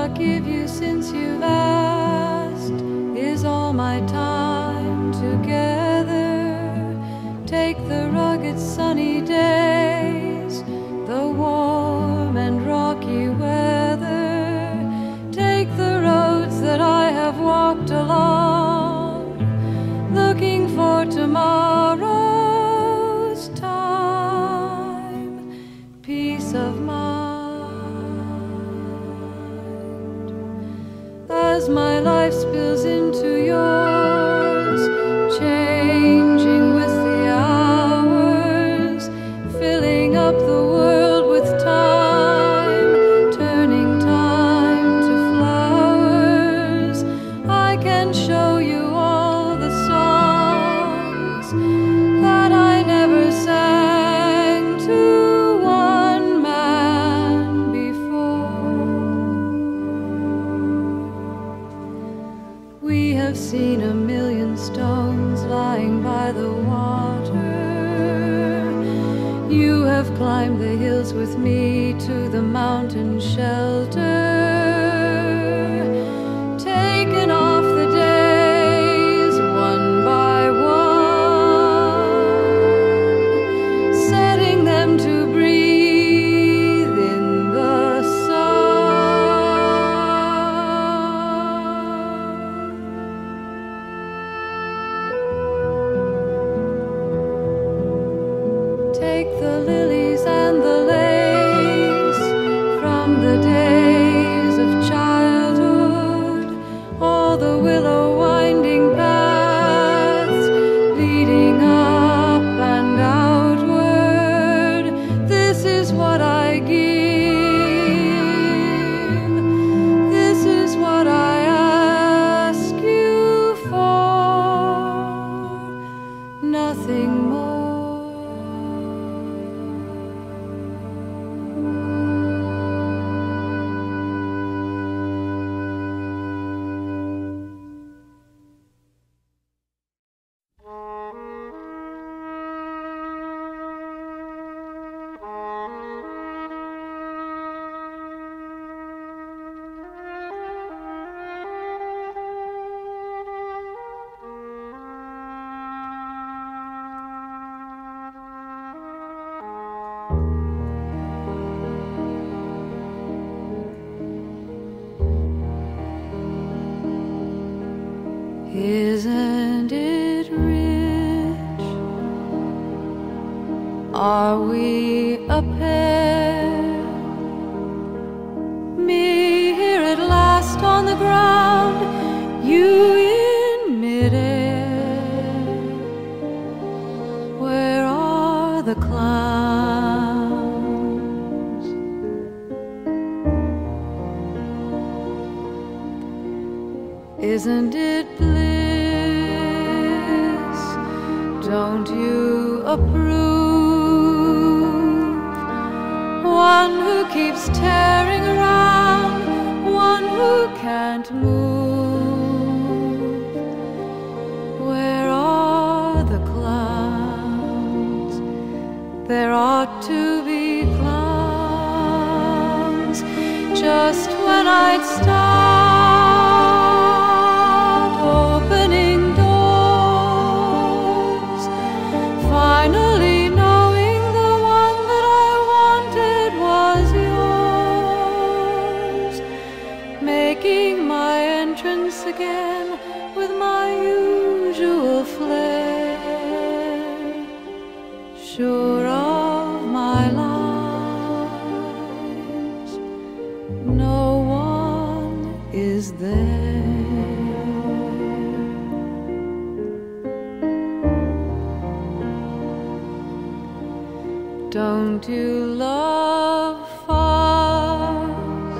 give you since you've asked is all my time together. Take the rugged sunny days, the warm and rocky weather. Take the roads that I have walked along, looking for tomorrow's time, peace of mind. As my life spills into yours, changing with the hours, filling up the world with time, turning time to flowers, I can show you all the songs that I never sang to one man before. We have seen a million stones lying by the water. You have climbed the hills with me to the mountain shelter. Taken off the days one by one, setting them to breathe in the sun. Take the lilies and the lace from the days of childhood, all the willow winding paths leading up and outward. This is what I give, this is what I ask you for, nothing more. Isn't it rich? Are we a pair? Me here at last on the ground, you in midair. Where are the clowns? Isn't it bliss? Don't you approve? One who keeps tearing around, one who can't move. Where are the clowns? There ought to be clowns just when I'd start opening doors, finally knowing the one that I wanted was yours, making my entrance again with my usual flair, sure of my lies, no one is there. Don't you love fuss?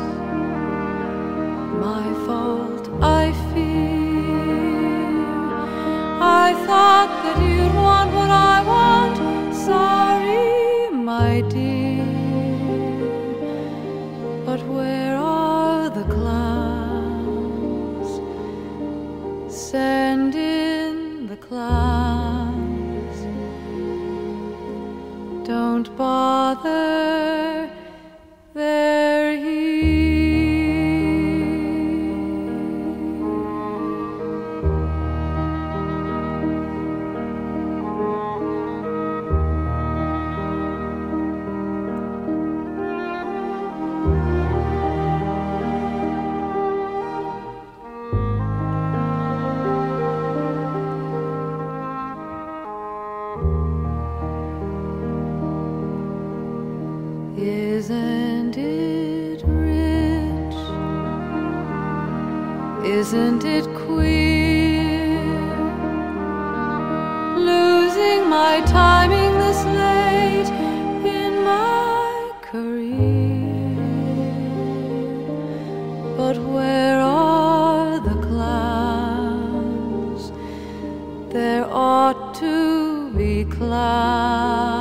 My fault, I fear. I thought that you'd want what I want. Sorry, my dear. But where are the clowns? Send in the clowns. Don't bother, they're here. Isn't it queer, losing my timing this late in my career? But where are the clowns? There ought to be clowns.